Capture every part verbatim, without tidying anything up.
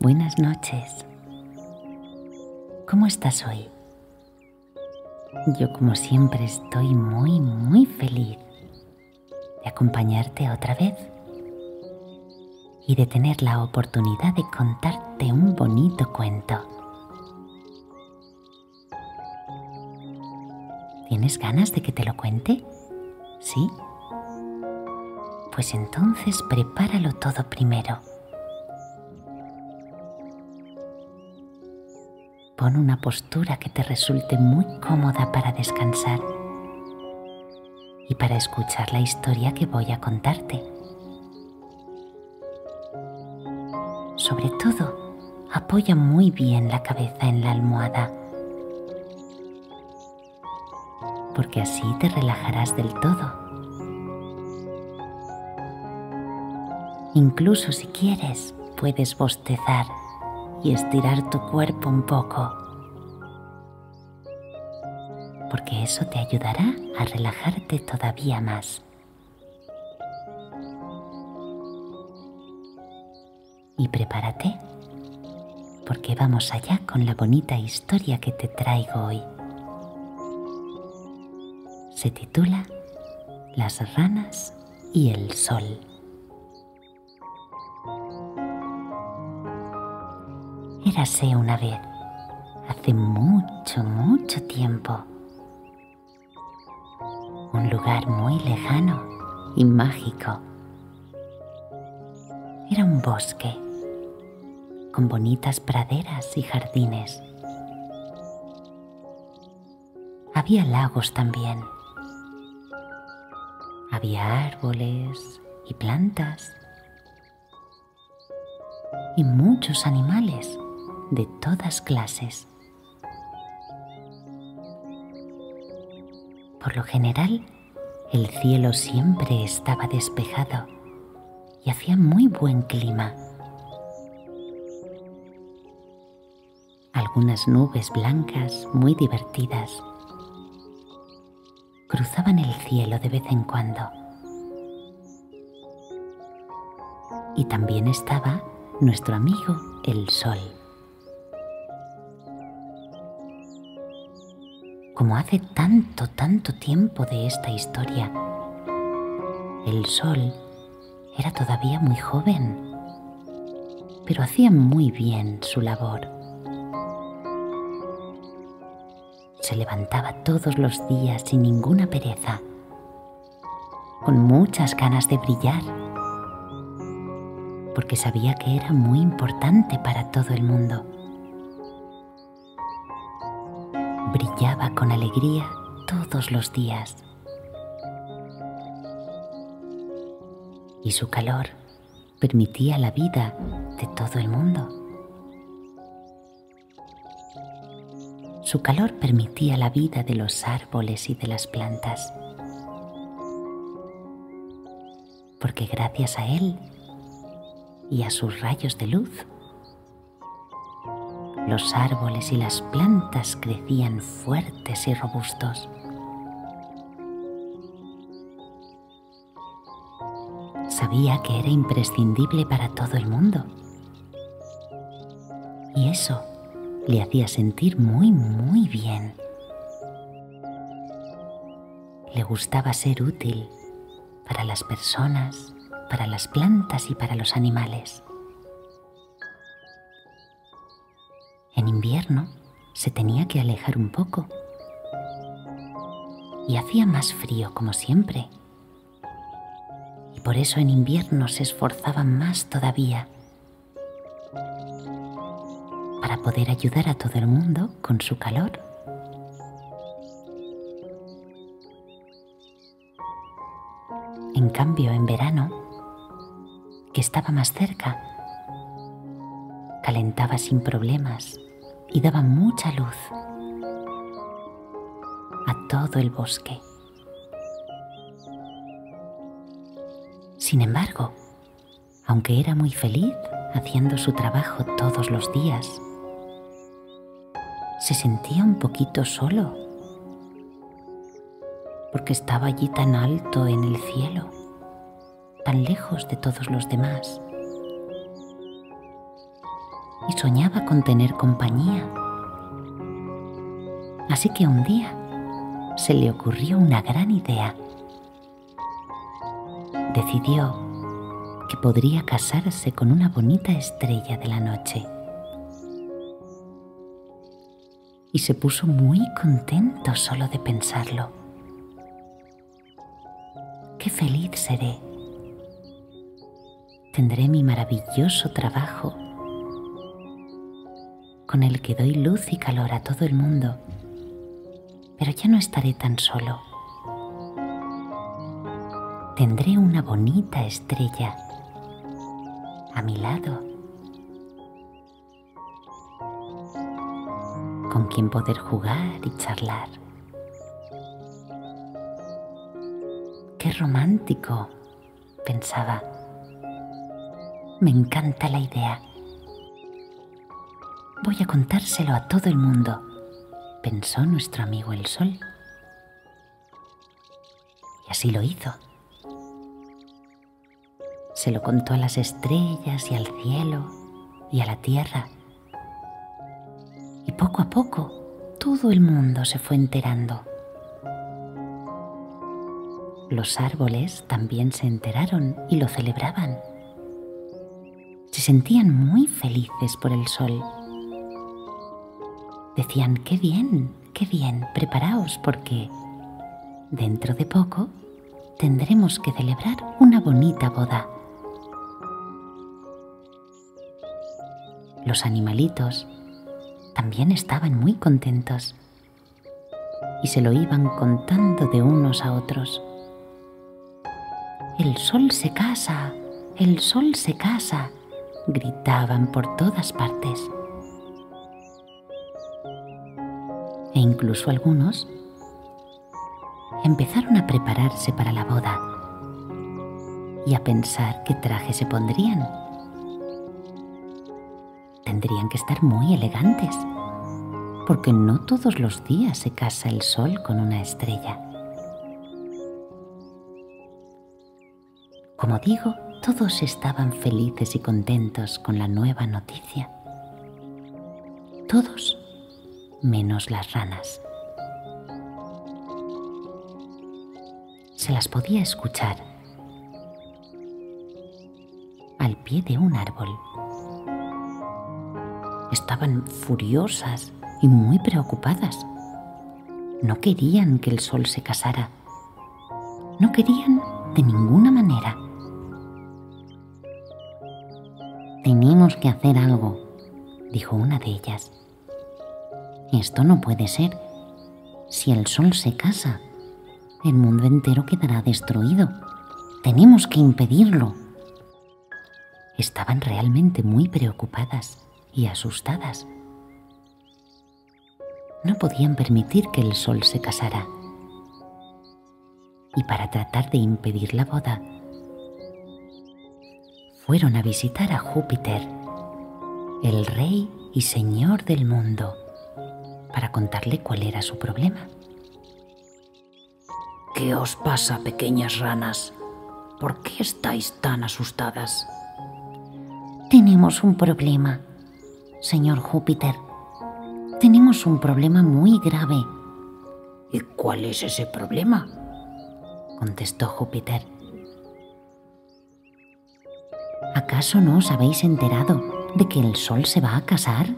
Buenas noches. ¿Cómo estás hoy? Yo, como siempre, estoy muy, muy feliz de acompañarte otra vez y de tener la oportunidad de contarte un bonito cuento. ¿Tienes ganas de que te lo cuente? ¿Sí? Pues entonces prepáralo todo primero. Pon una postura que te resulte muy cómoda para descansar y para escuchar la historia que voy a contarte. Sobre todo, apoya muy bien la cabeza en la almohada, porque así te relajarás del todo. Incluso si quieres, puedes bostezar y estirar tu cuerpo un poco, porque eso te ayudará a relajarte todavía más. Y prepárate, porque vamos allá con la bonita historia que te traigo hoy. Se titula Las ranas y el sol. Érase una vez, hace mucho, mucho tiempo, un lugar muy lejano y mágico. Era un bosque con bonitas praderas y jardines. Había lagos también. Había árboles y plantas y muchos animales de todas clases. Por lo general, el cielo siempre estaba despejado y hacía muy buen clima. Algunas nubes blancas muy divertidas cruzaban el cielo de vez en cuando. Y también estaba nuestro amigo el sol. Como hace tanto, tanto tiempo de esta historia, el sol era todavía muy joven, pero hacía muy bien su labor. Se levantaba todos los días sin ninguna pereza, con muchas ganas de brillar, porque sabía que era muy importante para todo el mundo. Brillaba con alegría todos los días. Y su calor permitía la vida de todo el mundo. Su calor permitía la vida de los árboles y de las plantas. Porque gracias a él y a sus rayos de luz, los árboles y las plantas crecían fuertes y robustos. Sabía que era imprescindible para todo el mundo. Y eso le hacía sentir muy, muy bien. Le gustaba ser útil para las personas, para las plantas y para los animales. En invierno se tenía que alejar un poco y hacía más frío como siempre. Y por eso en invierno se esforzaba más todavía para poder ayudar a todo el mundo con su calor. En cambio, en verano, que estaba más cerca, calentaba sin problemas y daba mucha luz a todo el bosque. Sin embargo, aunque era muy feliz haciendo su trabajo todos los días, se sentía un poquito solo, porque estaba allí tan alto en el cielo, tan lejos de todos los demás. y soñaba con tener compañía. Así que un día se le ocurrió una gran idea. Decidió que podría casarse con una bonita estrella de la noche. Y se puso muy contento solo de pensarlo. ¡Qué feliz seré! Tendré mi maravilloso trabajo con el que doy luz y calor a todo el mundo, pero ya no estaré tan solo. Tendré una bonita estrella a mi lado, con quien poder jugar y charlar. ¡Qué romántico!, pensaba. Me encanta la idea. Voy a contárselo a todo el mundo, pensó nuestro amigo el Sol. Y así lo hizo. Se lo contó a las estrellas y al cielo y a la tierra. Y poco a poco todo el mundo se fue enterando. Los árboles también se enteraron y lo celebraban. Se sentían muy felices por el Sol. Decían, qué bien, qué bien, preparaos porque dentro de poco tendremos que celebrar una bonita boda. Los animalitos también estaban muy contentos y se lo iban contando de unos a otros. El Sol se casa, el Sol se casa, gritaban por todas partes. E incluso algunos empezaron a prepararse para la boda y a pensar qué traje se pondrían. Tendrían que estar muy elegantes, porque no todos los días se casa el Sol con una estrella. Como digo, todos estaban felices y contentos con la nueva noticia. Todos menos las ranas. Se las podía escuchar al pie de un árbol. Estaban furiosas y muy preocupadas. No querían que el Sol se casara. No querían de ninguna manera. Tenemos que hacer algo, dijo una de ellas. Esto no puede ser. Si el Sol se casa, el mundo entero quedará destruido. Tenemos que impedirlo. Estaban realmente muy preocupadas y asustadas. No podían permitir que el Sol se casara. Y para tratar de impedir la boda, fueron a visitar a Júpiter, el rey y señor del mundo, para contarle cuál era su problema. ¿Qué os pasa, pequeñas ranas? ¿Por qué estáis tan asustadas? Tenemos un problema, señor Júpiter. Tenemos un problema muy grave. ¿Y cuál es ese problema?, contestó Júpiter. ¿Acaso no os habéis enterado de que el Sol se va a casar?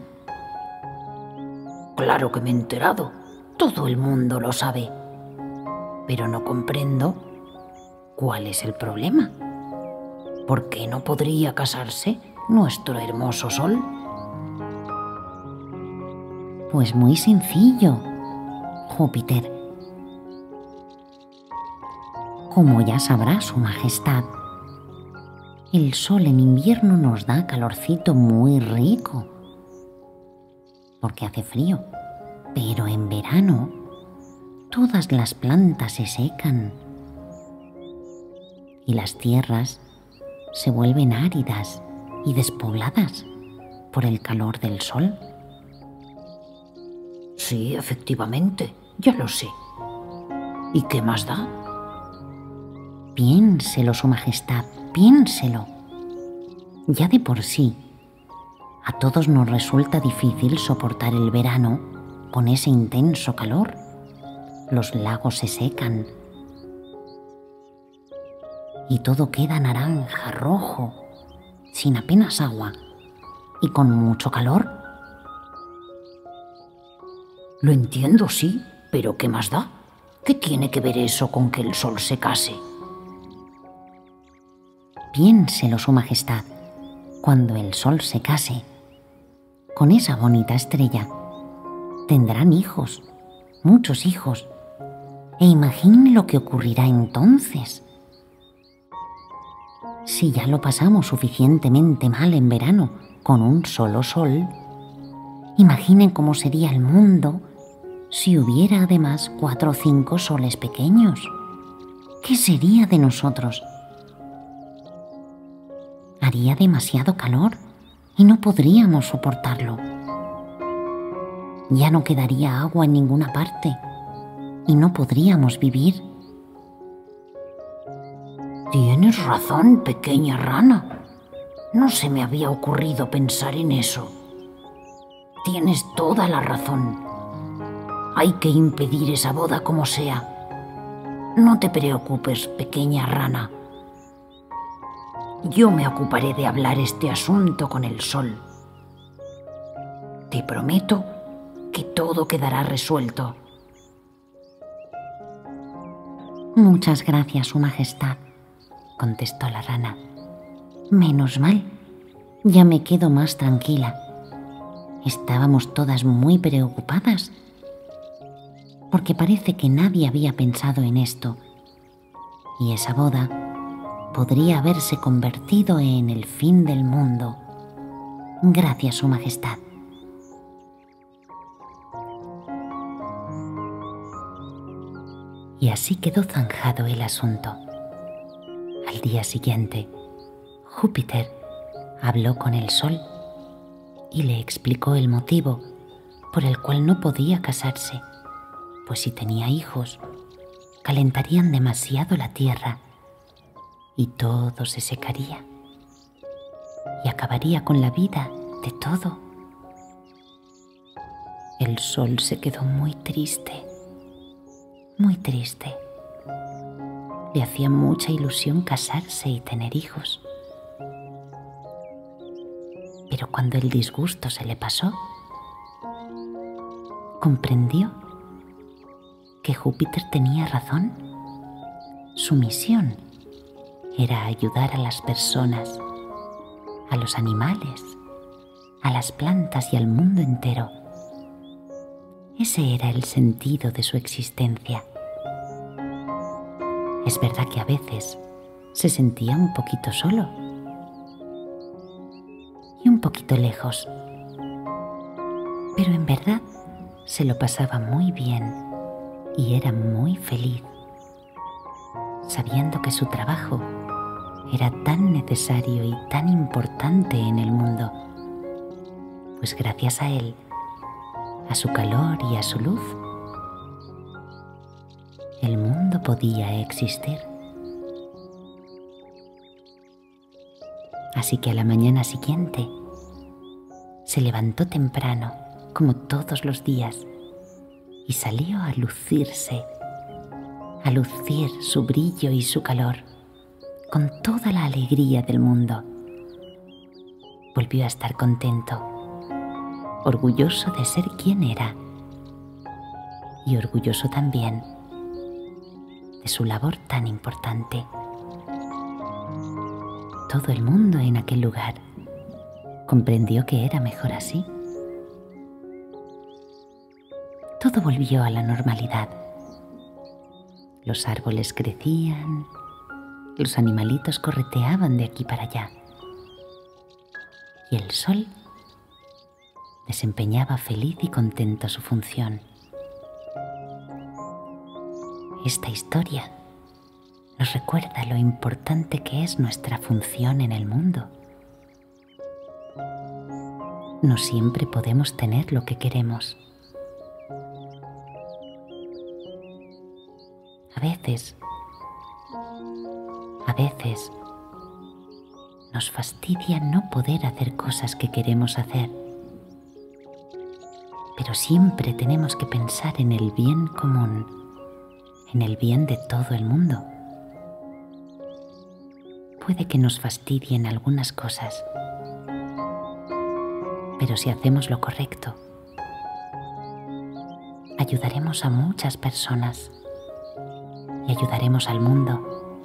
Claro que me he enterado. Todo el mundo lo sabe. Pero no comprendo cuál es el problema. ¿Por qué no podría casarse nuestro hermoso Sol? Pues muy sencillo, Júpiter. Como ya sabrá su majestad, el Sol en invierno nos da calorcito muy rico, porque hace frío, pero en verano todas las plantas se secan y las tierras se vuelven áridas y despobladas por el calor del Sol. Sí, efectivamente, ya lo sé. ¿Y qué más da? Piénselo, su majestad, piénselo. Ya de por sí A todos nos resulta difícil soportar el verano con ese intenso calor. Los lagos se secan y todo queda naranja, rojo, sin apenas agua y con mucho calor. Lo entiendo, sí, pero ¿qué más da? ¿Qué tiene que ver eso con que el sol se case? Piénselo, Su Majestad, cuando el sol se case, con esa bonita estrella, tendrán hijos, muchos hijos, e imagine lo que ocurrirá entonces. Si ya lo pasamos suficientemente mal en verano con un solo sol, imaginen cómo sería el mundo si hubiera además cuatro o cinco soles pequeños. ¿Qué sería de nosotros? Haría demasiado calor y no podríamos soportarlo. Ya no quedaría agua en ninguna parte y no podríamos vivir. Tienes razón, pequeña rana. No se me había ocurrido pensar en eso. Tienes toda la razón. Hay que impedir esa boda como sea. No te preocupes, pequeña rana. Yo me ocuparé de hablar este asunto con el sol. Te prometo que todo quedará resuelto. Muchas gracias, Su Majestad, contestó la rana. Menos mal, ya me quedo más tranquila. Estábamos todas muy preocupadas, porque parece que nadie había pensado en esto, y esa boda podría haberse convertido en el fin del mundo. Gracias, Su Majestad. Y así quedó zanjado el asunto. Al día siguiente, Júpiter habló con el Sol y le explicó el motivo por el cual no podía casarse, pues si tenía hijos, calentarían demasiado la tierra y todo se secaría y acabaría con la vida de todo. El Sol se quedó muy triste, muy triste. Le hacía mucha ilusión casarse y tener hijos. Pero cuando el disgusto se le pasó, comprendió que Júpiter tenía razón. Su misión era ayudar a las personas, a los animales, a las plantas y al mundo entero. Ese era el sentido de su existencia. Es verdad que a veces se sentía un poquito solo y un poquito lejos, pero en verdad se lo pasaba muy bien y era muy feliz, sabiendo que su trabajo era tan necesario y tan importante en el mundo, pues gracias a él, a su calor y a su luz, el mundo podía existir. Así que a la mañana siguiente se levantó temprano, como todos los días, y salió a lucirse, a lucir su brillo y su calor, con toda la alegría del mundo. Volvió a estar contento, orgulloso de ser quien era, y orgulloso también de su labor tan importante. Todo el mundo en aquel lugar comprendió que era mejor así. Todo volvió a la normalidad. Los árboles crecían, los animalitos correteaban de aquí para allá, y el sol desempeñaba feliz y contento su función. Esta historia nos recuerda lo importante que es nuestra función en el mundo. No siempre podemos tener lo que queremos. A veces, a veces, Nos fastidia no poder hacer cosas que queremos hacer, pero siempre tenemos que pensar en el bien común, en el bien de todo el mundo. Puede que nos fastidien algunas cosas, pero si hacemos lo correcto, ayudaremos a muchas personas y ayudaremos al mundo.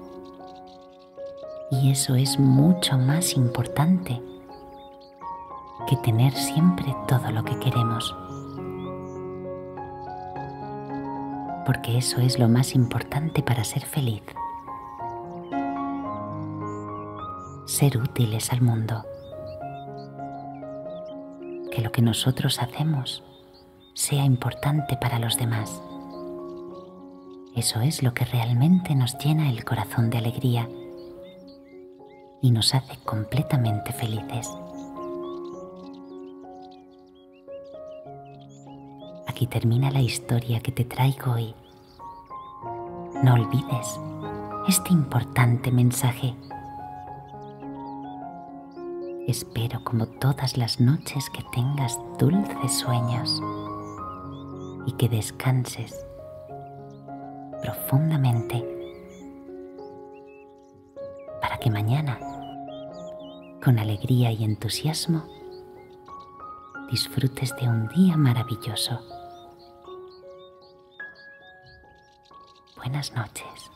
Y eso es mucho más importante que tener siempre todo lo que queremos. Porque eso es lo más importante para ser feliz. Ser útiles al mundo. Que lo que nosotros hacemos sea importante para los demás. Eso es lo que realmente nos llena el corazón de alegría y nos hace completamente felices. Aquí termina la historia que te traigo hoy. No olvides este importante mensaje. Espero como todas las noches que tengas dulces sueños y que descanses profundamente para que mañana, con alegría y entusiasmo, disfrutes de un día maravilloso. Buenas noches.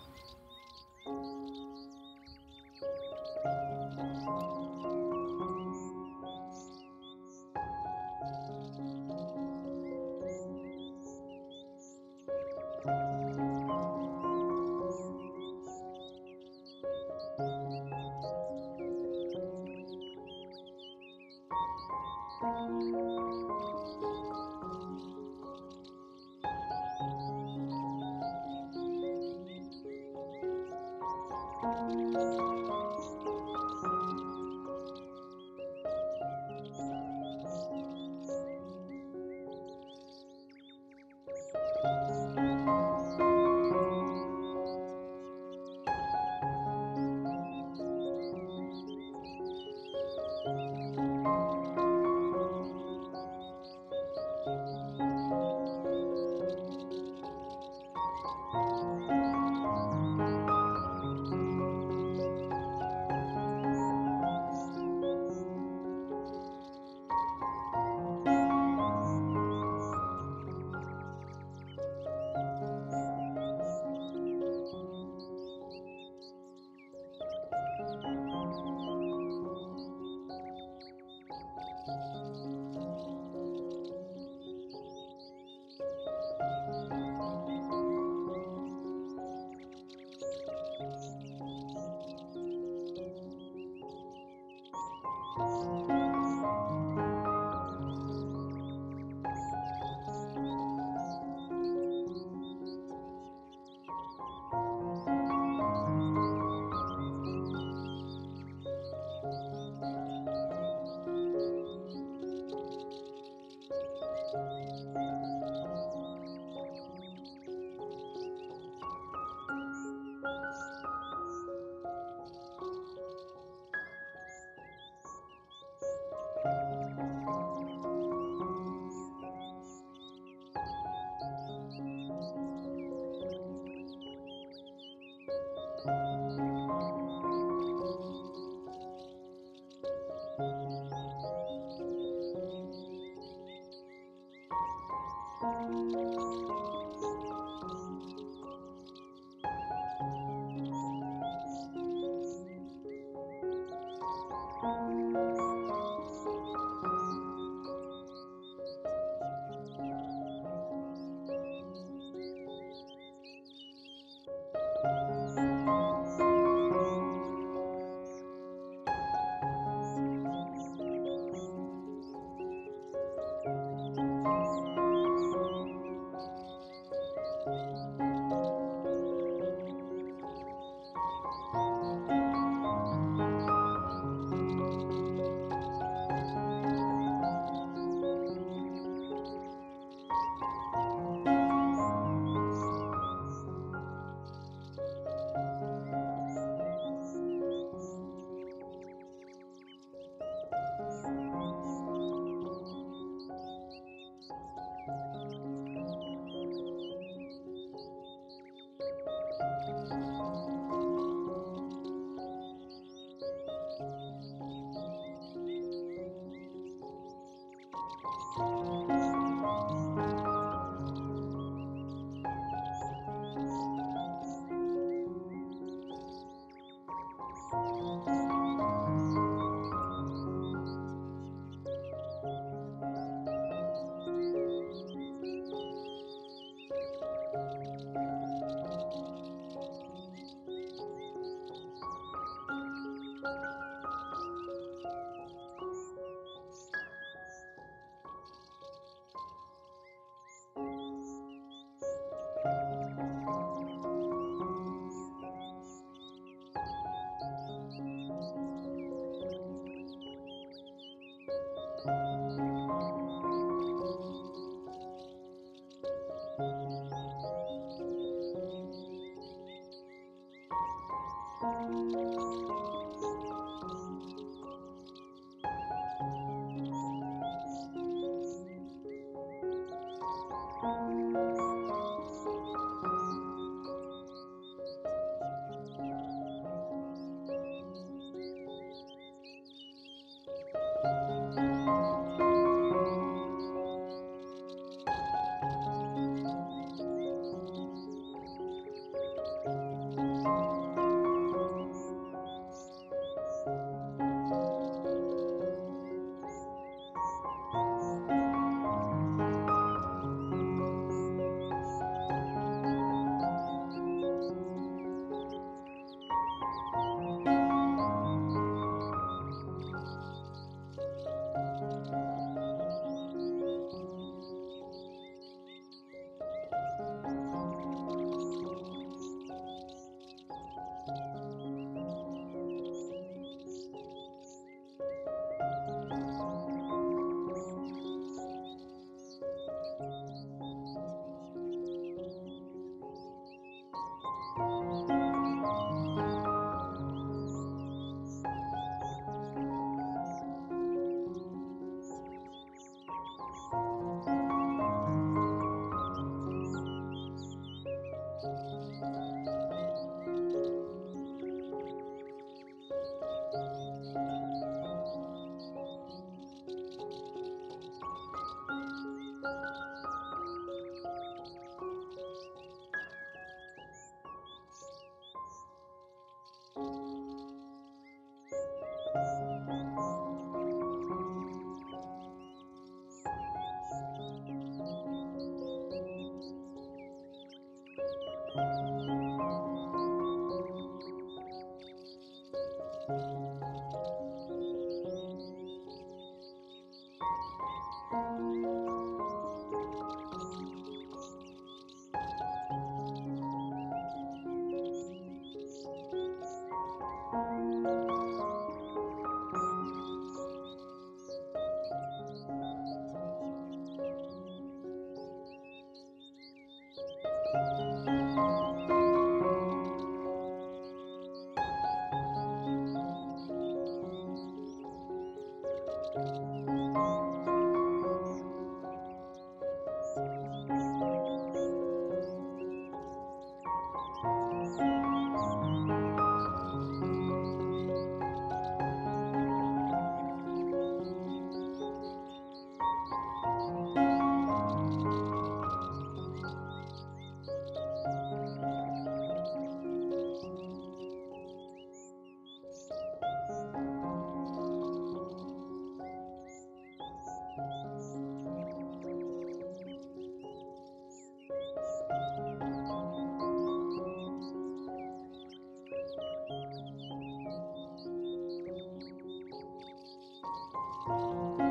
Thank you.